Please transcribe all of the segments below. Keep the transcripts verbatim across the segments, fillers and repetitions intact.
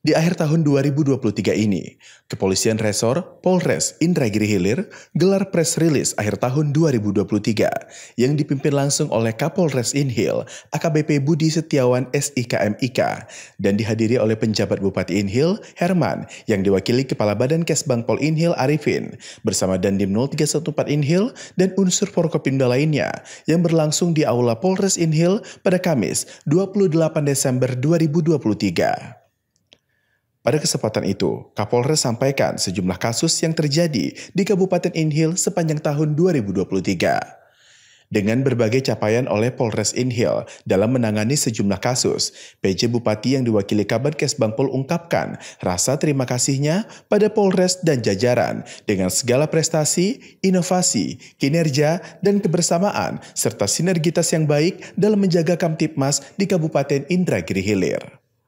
Di akhir tahun dua ribu dua puluh tiga ini, Kepolisian Resor Polres Indragiri Hilir gelar press release akhir tahun dua ribu dua puluh tiga yang dipimpin langsung oleh Kapolres Inhil A K B P Budi Setiawan S I K M I K dan dihadiri oleh penjabat Bupati Inhil Herman yang diwakili Kepala Badan Kesbang Pol Inhil Arifin bersama Dandim nol tiga satu empat Inhil dan unsur Forkopimda lainnya yang berlangsung di Aula Polres Inhil pada Kamis dua puluh delapan Desember dua ribu dua puluh tiga. Pada kesempatan itu, Kapolres sampaikan sejumlah kasus yang terjadi di Kabupaten Inhil sepanjang tahun dua ribu dua puluh tiga. Dengan berbagai capaian oleh Polres Inhil dalam menangani sejumlah kasus, P J Bupati yang diwakili Kabad Kesbangpol ungkapkan rasa terima kasihnya pada Polres dan jajaran dengan segala prestasi, inovasi, kinerja, dan kebersamaan serta sinergitas yang baik dalam menjaga Kamtipmas di Kabupaten Indragiri Hilir.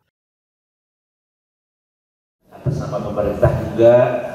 Atas nama pemerintah juga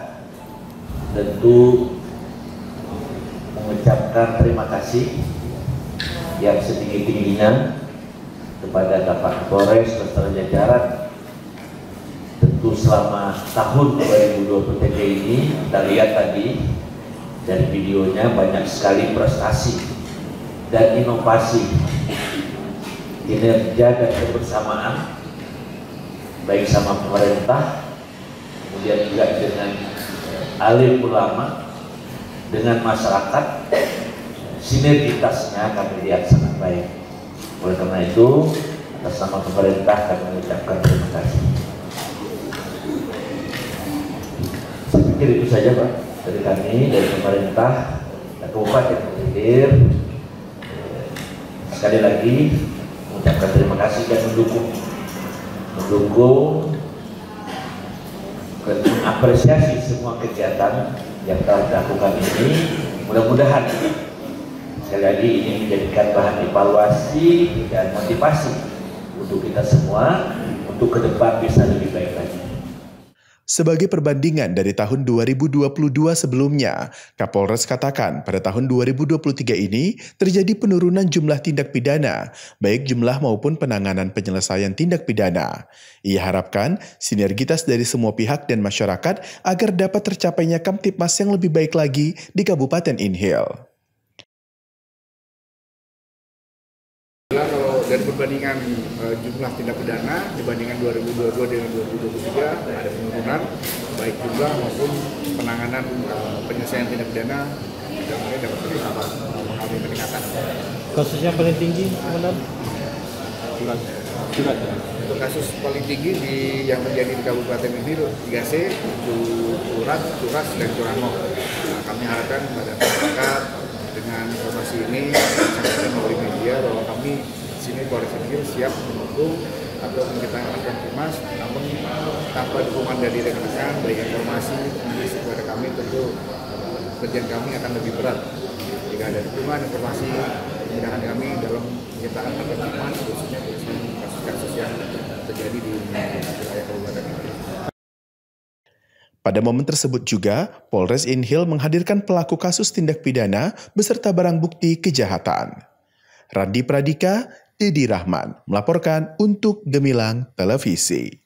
tentu mengucapkan terima kasih yang setinggi-tingginya kepada Bapak Kapolres beserta jajaran. Tentu selama tahun dua ribu dua puluh tiga ini kita lihat tadi dari videonya banyak sekali prestasi dan inovasi, kinerja dan kebersamaan baik sama pemerintah, kemudian juga dengan alim ulama, dengan masyarakat, sinergitasnya kami lihat sangat baik. Oleh karena itu, atas nama pemerintah kami mengucapkan terima kasih. Saya pikir itu saja Pak, dari kami, dari pemerintah, dan Kabupaten Hilir. Sekali lagi, mengucapkan terima kasih dan mendukung, mendukung mengapresiasi semua kegiatan yang telah dilakukan ini. Mudah-mudahan sekali lagi ini menjadikan bahan evaluasi dan motivasi untuk kita semua untuk ke depan bisa lebih baik lagi. Sebagai perbandingan dari tahun dua ribu dua puluh dua sebelumnya, Kapolres katakan pada tahun dua ribu dua puluh tiga ini terjadi penurunan jumlah tindak pidana, baik jumlah maupun penanganan penyelesaian tindak pidana. Ia harapkan sinergitas dari semua pihak dan masyarakat agar dapat tercapainya Kamtipmas yang lebih baik lagi di Kabupaten Inhil. Kalau dari perbandingan uh, jumlah tindak pidana dibandingkan dua ribu dua puluh dua dengan dua ribu dua puluh tiga ada penurunan baik jumlah maupun penanganan uh, penyelesaian tindak pidana dalamnya dapat terdapat mengalami peningkatan. Kasusnya paling tinggi, Komandan? Surat. Surat. Untuk kasus paling tinggi di yang terjadi di Kabupaten ini tiga C, itu Surat, Curas, dan Curanmor. Nah, kami harapkan pada masyarakat dengan informasi ini sampaikan melalui media bahwa kami di sini Polres Inhil siap mendukung atau kita akan Kamtipmas, namun tanpa dukungan dari rekan-rekan, baik informasi menulis kepada kami, tentu kerjaan kami akan lebih berat. Jika ada dukungan informasi, kemudahan kami dalam penciptaan Kamtipmas, khususnya kasus-kasus yang terjadi di wilayah Kabupaten Inhil. Pada momen tersebut juga, Polres Inhil menghadirkan pelaku kasus tindak pidana beserta barang bukti kejahatan. Randi Pradika, Didi Rahman melaporkan untuk Gemilang Televisi.